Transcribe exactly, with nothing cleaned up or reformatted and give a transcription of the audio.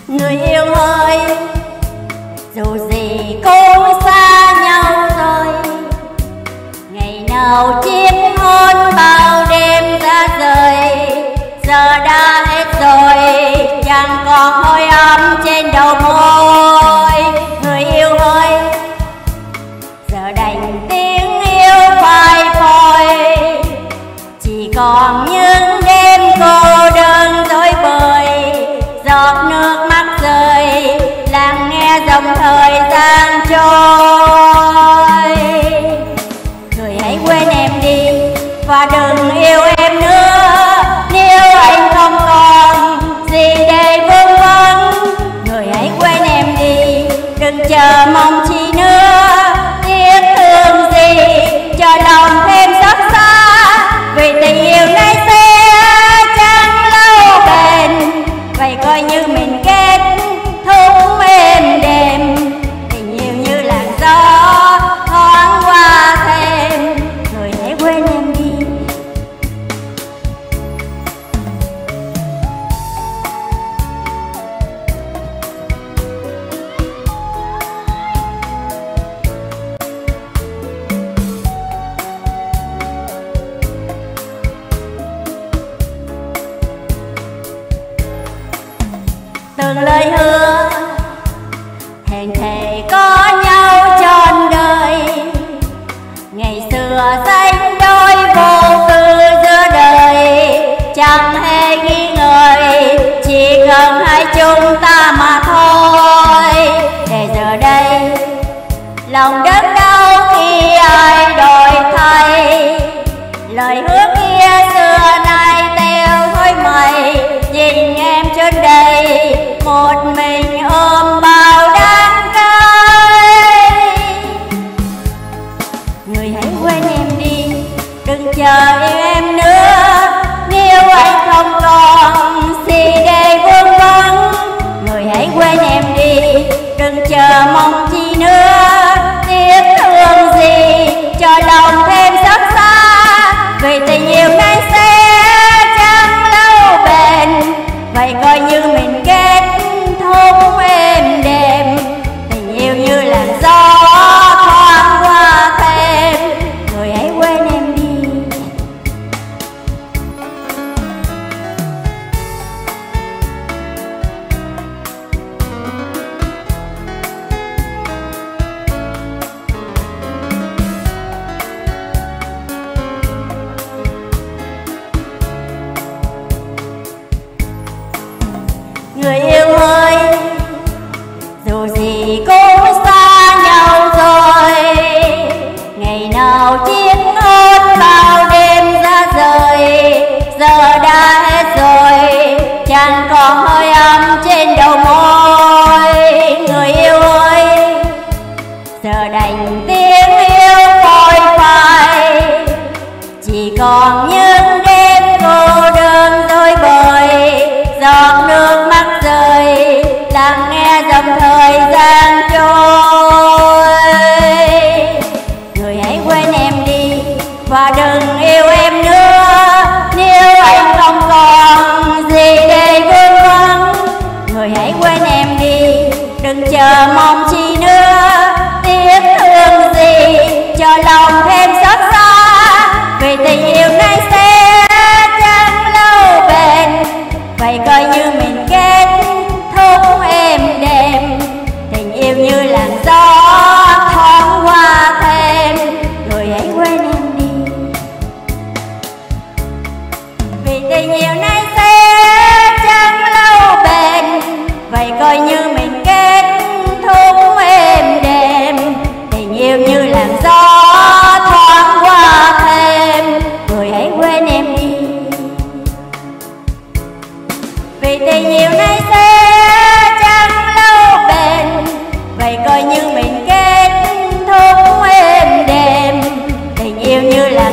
Người yêu ơi, dù gì cũng xa nhau rồi. Ngày nào chiếc hôn bao đêm ra rời, giờ đã hết rồi, chẳng còn hơi ấm trên đầu môi. Người yêu ơi, giờ đành tiếng yêu phai phôi, chỉ còn những đêm cô đơn dối bời, giọt nước mắt rơi lắng nghe dòng thời gian trôi. Người hãy quên em đi và đừng yêu em nữa, nếu anh không còn gì để vương vấn. Người hãy quên em đi, đừng chờ mong chi nữa, tiếc thương gì cho lòng thêm xót xa, vì tình yêu này sẽ chẳng lâu bền. Vậy coi như mình kết thúc êm đềm, tình yêu như làn gió thoáng qua thêm. Người hãy quên em đi. Từng lời hứa hẹn thề có nhau trọn đời, ngày xưa sánh đôi vô tư giữa đời, chẳng hề nghi ngờ, chỉ cần hai chúng ta mà thôi. Để giờ đây lòng đớn đau khi ai đổi thay, lời hứa kia xưa nay teo thôi mây. Nhìn em trên đây một mình ôm bao đắng cay. Người hãy quên em đi, đừng chờ yêu em nữa, nếu anh không còn gì để vương vấn. Người hãy quên em đi, đừng chờ mong chi nữa, tiếc thương gì cho lòng thêm xót xa, vì tình yêu này sẽ chẳng lâu bền. Vậy coi như mình kết thúc êm đềm, tình yêu như làn gió thoáng qua thêm. Người hãy quên em đi. Người yêu ơi, dù gì cũng xa nhau rồi. Ngày nào chiếc hôn bao đêm ra rời, giờ đã hết rồi, chẳng còn hơi ấm trên đầu môi. Người yêu ơi, giờ đành tiếng yêu phôi phai, chỉ còn những đêm cô đơn dối bời, giọt nước mắt rơi lắng nghe dòng thời gian trôi. Người hãy quên em đi và đừng yêu em nữa, nếu anh không còn gì để vương vấn. Người hãy quên em đi, đừng chờ mong chi nữa, tiếc thương gì cho lòng thêm xót xa, vì tình yêu này sẽ chẳng lâu bền. Vậy coi như mình kết thúc êm đềm, tình yêu như làn gió thoáng qua thêm. Người hãy quên em đi, vì tình yêu này sẽ chẳng lâu bền. Vậy coi như mình kết thúc êm đềm, tình yêu như làn gió thoáng qua thêm. Người hãy quên em đi, vì tình yêu này sẽ chẳng lâu bền. Vậy coi như mình kết thúc êm đềm, tình yêu như là